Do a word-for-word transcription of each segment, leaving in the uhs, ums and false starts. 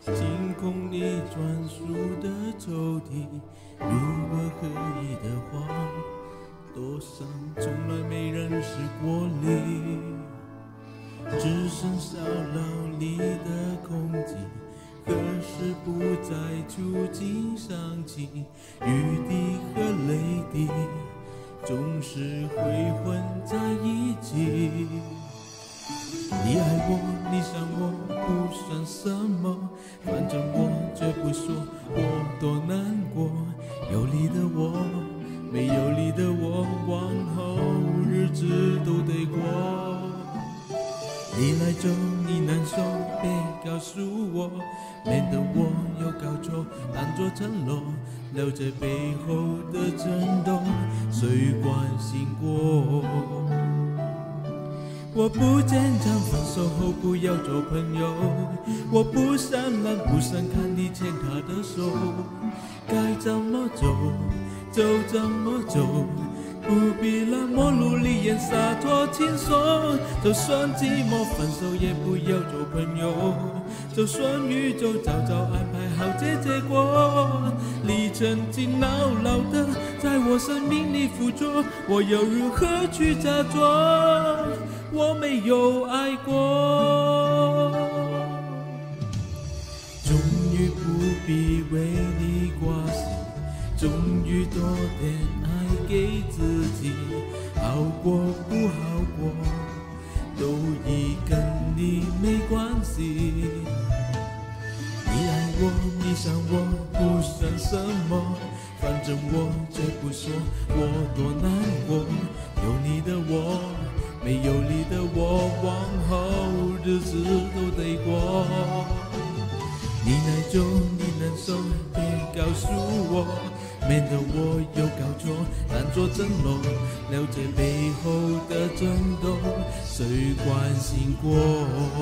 清空你专属的抽屉，如果可以的话，多想从来没认识过你，只剩下牢里的空气，何时不再触景伤情，雨滴和泪滴总是会混在一起。你爱我，你想我，不算什么，反正我绝不说我多难过。有你的我，没有你的我，往后日子都得过。你来走，你难受，别告诉我，免得我有搞错，当作承诺，留在背后的震动，谁关心过？我不坚强，分手后不要做朋友。我不善良，不想看你牵他的手。该怎么走，就怎么走，不必那么努力演洒脱轻松。就算寂寞，分手也不要做朋友。就算宇宙早早安排好这结果，你曾经牢牢的在我生命里附着，我又如何去假装我没有爱过？终于不必为你挂心，终于多点爱给自己，好过不好过都已跟你没关系。你爱我，你想我，不算什么，反正我绝不说我多难过。有你的我，没有你的我，往后日子都得过。你难走，你难受，别告诉我，免得我有搞错，当作承诺，了解背后的震动，谁关心过？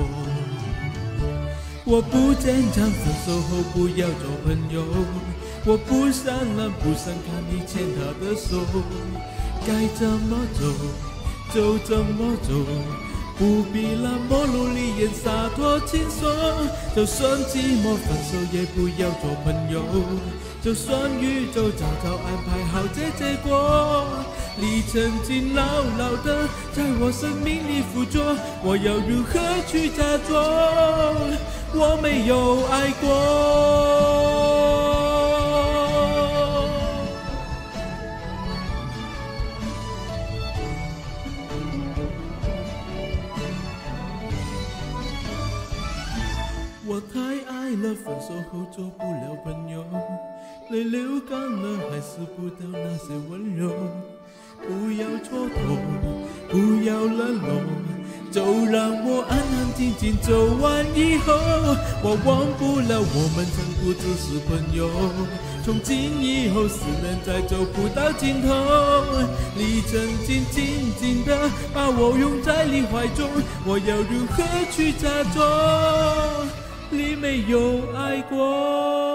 我不坚强，分手后不要做朋友。我不善良，不想看你牵他的手。该怎么走，就怎么走，不必那么努力演洒脱轻松。就算寂寞，分手也不要做朋友。就算宇宙早早安排好这结果，你曾经牢牢的在我生命里附着，我要如何去假装我没有爱过？我太爱了，分手后做不了朋友，泪流干了，还是不到那些温柔。不要蹉跎，不要冷落，就让我安安静静走完以后。我忘不了我们曾不只是朋友，从今以后四人再走不到尽头。你曾经紧紧地把我拥在你怀中，我要如何去假装你没有爱过？